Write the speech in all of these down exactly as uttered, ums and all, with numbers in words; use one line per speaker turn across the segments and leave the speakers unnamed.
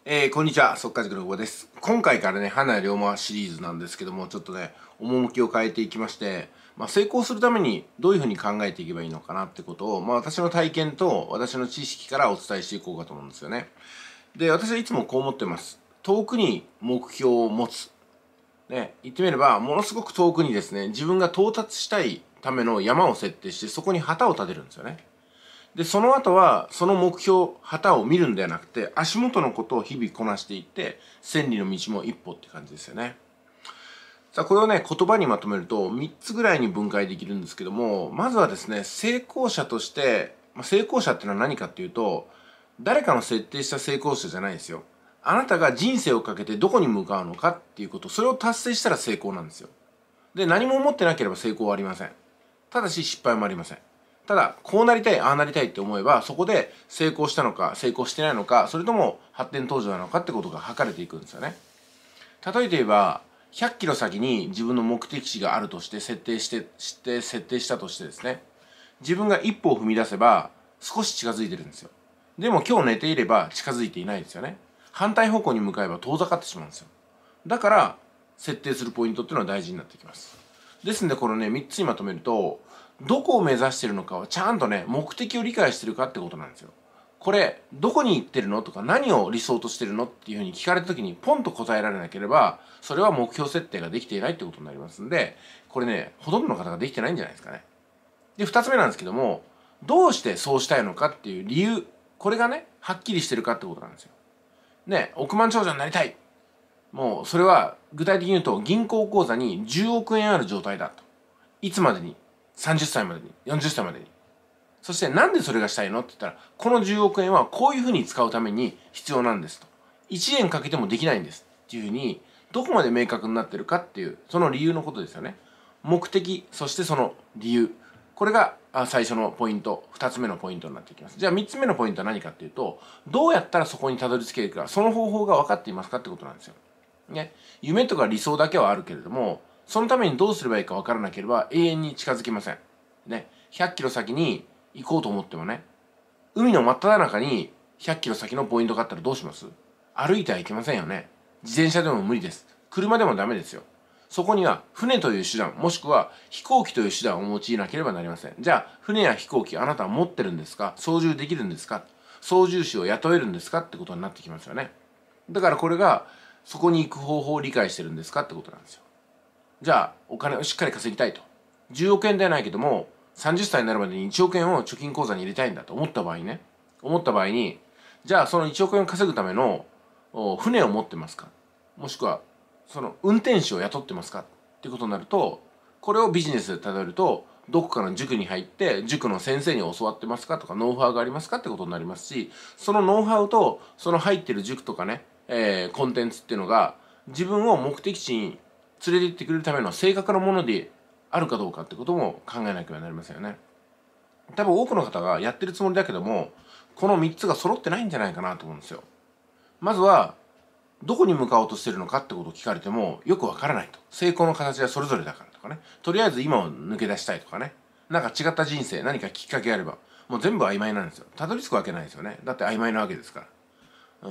えー、こんにちは、速稼塾の久保です。今回からね、花龍馬シリーズなんですけども、ちょっとね、趣を変えていきまして、まあ、成功するためにどういうふうに考えていけばいいのかなってことを、まあ、私の体験と私の知識からお伝えしていこうかと思うんですよね。で、私はいつもこう思ってます。遠くに目標を持つ。ね、言ってみれば、ものすごく遠くにですね、自分が到達したいための山を設定して、そこに旗を立てるんですよね。で、その後は、その目標、旗を見るんではなくて、足元のことを日々こなしていって、千里の道も一歩って感じですよね。さあ、これをね、言葉にまとめると、みっつぐらいに分解できるんですけども、まずはですね、成功者として、まあ、成功者っていうのは何かっていうと、誰かの設定した成功者じゃないですよ。あなたが人生をかけてどこに向かうのかっていうこと、それを達成したら成功なんですよ。で、何も思ってなければ成功はありません。ただし失敗もありません。ただ、こうなりたい、ああなりたいって思えば、そこで成功したのか、成功してないのか、それとも発展途上なのかってことが測れていくんですよね。例えて言えば、ひゃっキロ先に自分の目的地があるとして設定して、して設定したとしてですね、自分が一歩を踏み出せば少し近づいてるんですよ。でも今日寝ていれば近づいていないですよね。反対方向に向かえば遠ざかってしまうんですよ。だから、設定するポイントっていうのは大事になってきます。ですんで、このね、みっつにまとめると、どこを目指してるのかはちゃんとね、目的を理解してるかってことなんですよ。これ、どこに行ってるのとか、何を理想としてるのっていうふうに聞かれた時に、ポンと答えられなければ、それは目標設定ができていないってことになりますんで、これね、ほとんどの方ができてないんじゃないですかね。で、二つ目なんですけども、どうしてそうしたいのかっていう理由、これがね、はっきりしてるかってことなんですよ。ね、億万長者になりたい。もう、それは、具体的に言うと、銀行口座にじゅうおくえんある状態だと。いつまでに？ さんじゅっ 歳までに、よんじゅっさいまでに。そしてなんでそれがしたいのって言ったら、このじゅうおくえんはこういうふうに使うために必要なんですと。いちえんかけてもできないんですっていうふうに、どこまで明確になってるかっていう、その理由のことですよね。目的、そしてその理由。これが最初のポイント、ふたつめのポイントになってきます。じゃあみっつめのポイントは何かっていうと、どうやったらそこにたどり着けるか、その方法が分かっていますかってことなんですよ。ね。夢とか理想だけはあるけれども、そのためにどうすればいいか分からなければ永遠に近づきません。ね。ひゃっキロ先に行こうと思ってもね、海の真っ只中にひゃっキロ先のポイントがあったらどうします？歩いてはいけませんよね。自転車でも無理です。車でもダメですよ。そこには船という手段、もしくは飛行機という手段を用いなければなりません。じゃあ、船や飛行機あなたは持ってるんですか？操縦できるんですか？操縦士を雇えるんですかってことになってきますよね。だからこれが、そこに行く方法を理解してるんですかってことなんですよ。じゃあ、お金をしっかり稼ぎたいと。じゅうおくえんではないけども、さんじゅっさいになるまでにいちおくえんを貯金口座に入れたいんだと思った場合ね。思った場合に、じゃあそのいちおくえんを稼ぐための船を持ってますか？もしくは、その運転手を雇ってますかっていうことになると、これをビジネスで例えると、どこかの塾に入って、塾の先生に教わってますかとか、ノウハウがありますかってことになりますし、そのノウハウと、その入ってる塾とかね、えー、コンテンツっていうのが、自分を目的地に連れて行ってくれるための正確なものであるかどうかってことも考えなきゃなりませんよね。多分多くの方がやってるつもりだけども、このみっつが揃ってないんじゃないかなと思うんですよ。まずは、どこに向かおうとしてるのかってことを聞かれてもよくわからないと。成功の形はそれぞれだからとかね。とりあえず今を抜け出したいとかね。なんか違った人生、何かきっかけがあれば、もう全部曖昧なんですよ。たどり着くわけないですよね。だって曖昧なわけですから。うん。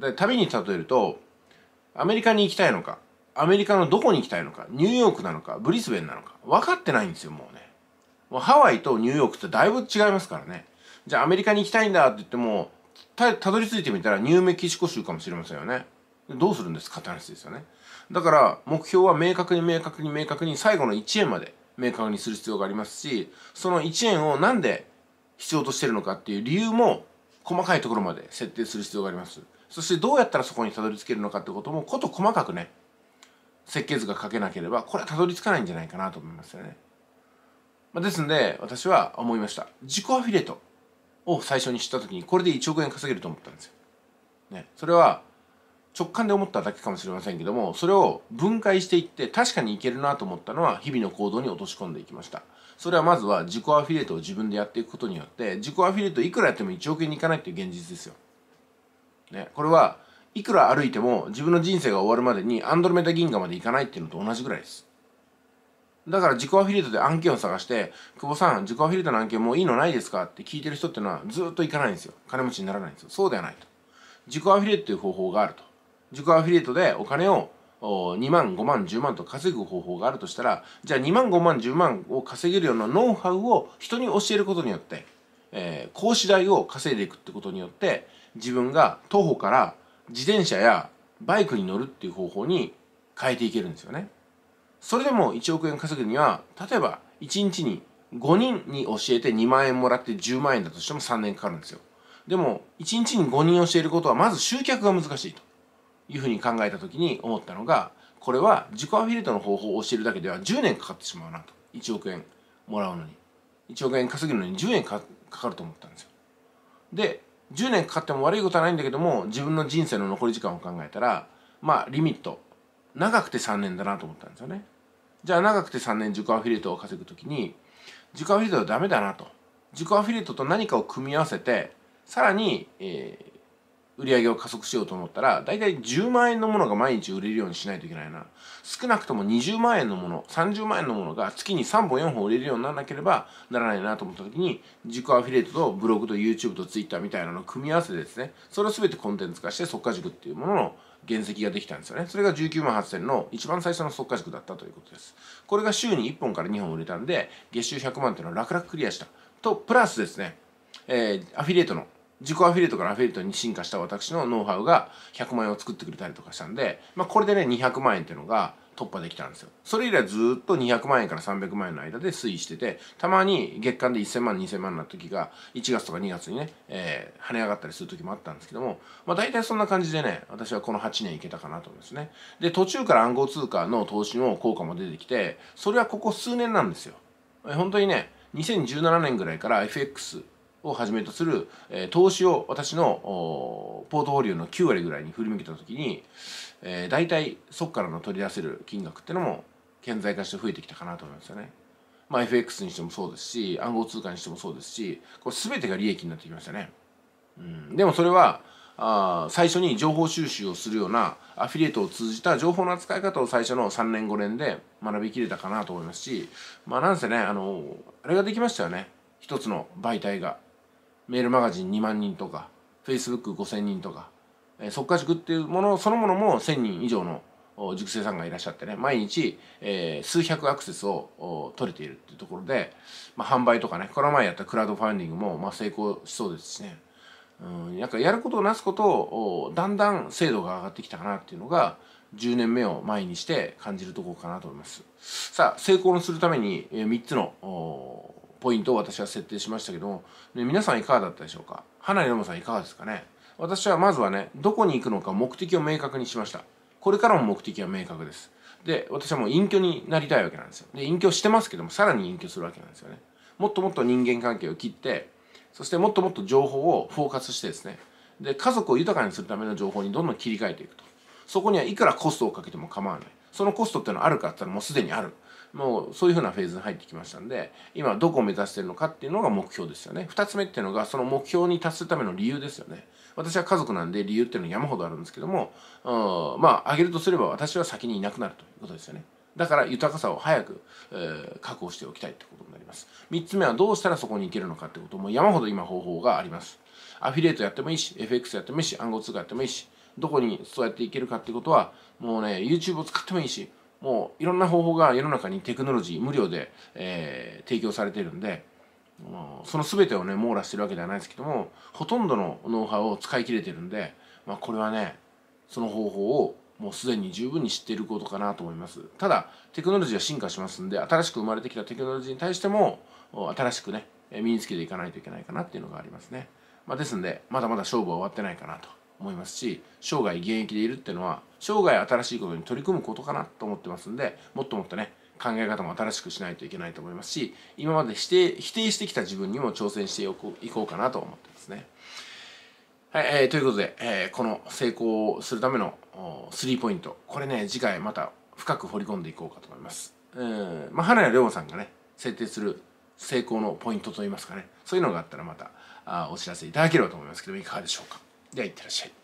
で、旅に例えると、アメリカに行きたいのか、アメリカのどこに行きたいのか、ニューヨークなのか、ブリスベンなのか、分かってないんですよ、もうね。もうハワイとニューヨークってだいぶ違いますからね。じゃあアメリカに行きたいんだって言っても、た、たどり着いてみたらニューメキシコ州かもしれませんよね。どうするんですかって話ですよね。だから目標は明確に明確に明確に最後のいちえんまで明確にする必要がありますし、そのいちえんをなんで必要としてるのかっていう理由も細かいところまで設定する必要があります。そしてどうやったらそこにたどり着けるのかってこともこと細かくね、設計図が書けなければこれはたどり着かないんじゃないかなと思いますよね。まあ、ですんで私は思いました。自己アフィリエイトを最初に知った時にこれでいちおくえん稼げると思ったんですよ。ね、それは直感で思っただけかもしれませんけども、それを分解していって確かにいけるなと思ったのは日々の行動に落とし込んでいきました。それはまずは自己アフィリエイトを自分でやっていくことによって、自己アフィリエイトいくらやってもいちおくえんにいかないっていう現実ですよ。ね、これはいくら歩いても自分の人生が終わるまでにアンドロメダ銀河まで行かないっていうのと同じぐらいです。だから自己アフィリエイトで案件を探して、久保さん、自己アフィリエイトの案件もういいのないですかって聞いてる人っていうのはずっと行かないんですよ。金持ちにならないんですよ。そうではないと。 自己アフィリエイトという方法があると。自己アフィリエイトでお金をにまんごまんじゅうまんと稼ぐ方法があるとしたら、じゃあにまんごまんじゅうまんを稼げるようなノウハウを人に教えることによって、えー、講師代を稼いでいくってことによって、自分が徒歩から自転車やバイクに乗るっていう方法に変えていけるんですよね。それでもいちおくえん稼ぐには、例えばいちにちにごにんに教えてにまんえんもらってじゅうまんえんだとしてもさんねんかかるんですよ。でもいちにちにごにん教えることはまず集客が難しいというふうに考えた時に思ったのが、これは自己アフィリエイトの方法を教えるだけではじゅうねんかかってしまうなと。いちおくえんもらうのにいちおくえん稼ぐのにじゅうねんかかると思ったんですよ。でじゅうねんかかっても悪いことはないんだけども、自分の人生の残り時間を考えたら、まあリミット長くてさんねんだなと思ったんですよね。じゃあ長くてさんねん自己アフィリエイトを稼ぐときに、自己アフィリエイトはダメだなと。自己アフィリエイトと何かを組み合わせてさらに、えー、売り上げを加速しようと思ったら、だいたいじゅうまんえんのものが毎日売れるようにしないといけないな。少なくともにじゅうまんえんのもの、さんじゅうまんえんのものが月にさんぼんよんほん売れるようにならなければならないなと思った時に、自己アフィリエイトとブログと YouTube と Twitter みたいなのを組み合わせてですね、それを全てコンテンツ化して即価塾っていうものの原石ができたんですよね。それがじゅうきゅうまんはっせんの一番最初の即価塾だったということです。これが週にいっぽんからにほん売れたんで、月収ひゃくまんっていうのを楽々クリアしたと、プラスですね、えー、アフィリエイトの自己アフィリエイトからアフィリエイトに進化した私のノウハウがひゃくまんえんを作ってくれたりとかしたんで、まあ、これでねにひゃくまんえんっていうのが突破できたんですよ。それ以来ずっとにひゃくまんえんからさんびゃくまんえんの間で推移してて、たまに月間でせんまんにせんまんの時がいちがつとかにがつにね、えー、跳ね上がったりする時もあったんですけども、まあ、大体そんな感じでね、私はこのはちねんいけたかなと思いますね。で途中から暗号通貨の投資の効果も出てきて、それはここ数年なんですよ。本当にねにせんじゅうななねんぐらいから エフエックスをはじめとする、えー、投資を私のポートフォリオのきゅうわりぐらいに振り向けた時に、えー、大体そこからの取り出せる金額っていうのも顕在化して増えてきたかなと思いますよね。まあ エフエックス にしてもそうですし、暗号通貨にしてもそうですし、これ全てが利益になってきましたね。うん、でもそれはあ最初に情報収集をするようなアフィリエイトを通じた情報の扱い方を最初のさんねんごねんで学びきれたかなと思いますし、まあなんせね、あのあれができましたよね。一つの媒体がメールマガジンにまんにんとか フェイスブックごせんにんとか、えー、即価塾っていうものそのものもせんにん以上の塾生さんがいらっしゃってね、毎日、えー、数百アクセスを取れているっていうところで、まあ、販売とかね、この前やったクラウドファンディングもまあ成功しそうですしね、うん、なんかやることをなすことをだんだん精度が上がってきたかなっていうのがじゅうねんめを前にして感じるところかなと思います。さあ成功するためにみっつのポイントを私は設定しましたけども、ね、皆さんいかがだったでしょうか。花井ロモさんいかがですかね。私はまずはね、どこに行くのか目的を明確にしました。これからも目的は明確です。で、私はもう隠居になりたいわけなんですよ。で、隠居してますけども、さらに隠居するわけなんですよね。もっともっと人間関係を切って、そしてもっともっと情報をフォーカスしてですね、で、家族を豊かにするための情報にどんどん切り替えていくと。そこにはいくらコストをかけても構わない。そのコストっていうのはあるかって言ったらもうすでにある。もうそういうふうなフェーズに入ってきましたんで、今どこを目指しているのかっていうのが目標ですよね。ふたつめっていうのがその目標に達するための理由ですよね。私は家族なんで理由っていうのは山ほどあるんですけども、うん、まあ挙げるとすれば私は先にいなくなるということですよね。だから豊かさを早く、えー、確保しておきたいってことになります。みっつめはどうしたらそこに行けるのかってことも山ほど今方法があります。アフィリエイトやってもいいし、エフエックス やってもいいし、暗号通貨やってもいいし、どこにそうやっていけるかってことはもうね YouTube を使ってもいいし、もういろんな方法が世の中にテクノロジー無料で、えー、提供されているんで、その全てをね網羅してるわけではないですけども、ほとんどのノウハウを使い切れてるんで、まあ、これはねその方法をもうすでに十分に知っていることかなと思います。ただテクノロジーは進化しますんで、新しく生まれてきたテクノロジーに対しても新しくね身につけていかないといけないかなっていうのがありますね。まあ、ですんでまだまだ勝負は終わってないかなと思いますし、生涯現役でいるっていうのは生涯新しいことに取り組むことかなと思ってますんで、もっともっとね考え方も新しくしないといけないと思いますし、今まで否定否定してきた自分にも挑戦していこういこうかなと思ってますね。はい、えー、ということで、えー、この成功するためのスリーポイント、これね次回また深く掘り込んでいこうかと思います。うん、まあ花屋涼さんがね設定する成功のポイントといいますかね、そういうのがあったらまたあお知らせいただければと思いますけど、いかがでしょうか。ではいってらっしゃい。